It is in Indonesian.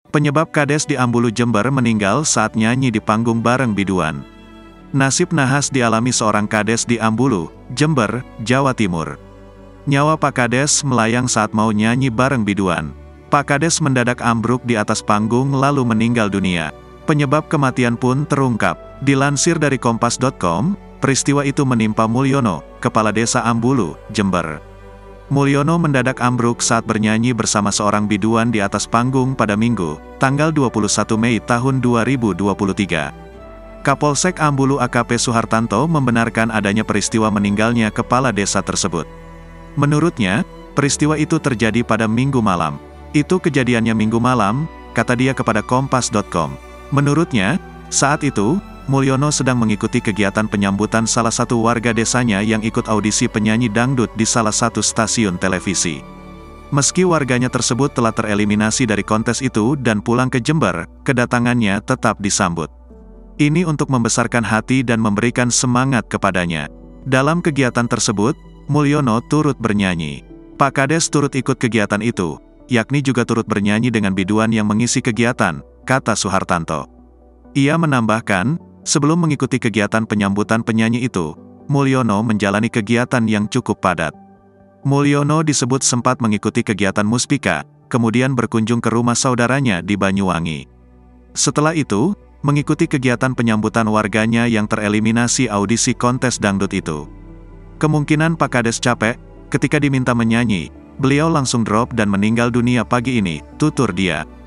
Penyebab Kades di Ambulu Jember meninggal saat nyanyi di panggung bareng biduan. Nasib nahas dialami seorang Kades di Ambulu, Jember, Jawa Timur. Nyawa Pak Kades melayang saat mau nyanyi bareng biduan. Pak Kades mendadak ambruk di atas panggung lalu meninggal dunia. Penyebab kematian pun terungkap. Dilansir dari Kompas.com, peristiwa itu menimpa Mulyono, Kepala Desa Ambulu, Jember. Mulyono mendadak ambruk saat bernyanyi bersama seorang biduan di atas panggung pada Minggu, tanggal 21 Mei tahun 2023. Kapolsek Ambulu AKP Suhartanto membenarkan adanya peristiwa meninggalnya kepala desa tersebut. Menurutnya, peristiwa itu terjadi pada Minggu malam. Itu kejadiannya Minggu malam, kata dia kepada Kompas.com. Menurutnya, saat itu, Mulyono sedang mengikuti kegiatan penyambutan salah satu warga desanya yang ikut audisi penyanyi dangdut di salah satu stasiun televisi. Meski warganya tersebut telah tereliminasi dari kontes itu dan pulang ke Jember, kedatangannya tetap disambut. Ini untuk membesarkan hati dan memberikan semangat kepadanya. Dalam kegiatan tersebut, Mulyono turut bernyanyi. Pak Kades turut ikut kegiatan itu, yakni juga turut bernyanyi dengan biduan yang mengisi kegiatan, kata Suhartanto. Ia menambahkan, sebelum mengikuti kegiatan penyambutan penyanyi itu, Mulyono menjalani kegiatan yang cukup padat. Mulyono disebut sempat mengikuti kegiatan muspika, kemudian berkunjung ke rumah saudaranya di Banyuwangi. Setelah itu, mengikuti kegiatan penyambutan warganya yang tereliminasi audisi kontes dangdut itu. Kemungkinan Pak Kades capek, ketika diminta menyanyi, beliau langsung drop dan meninggal dunia pagi ini, tutur dia.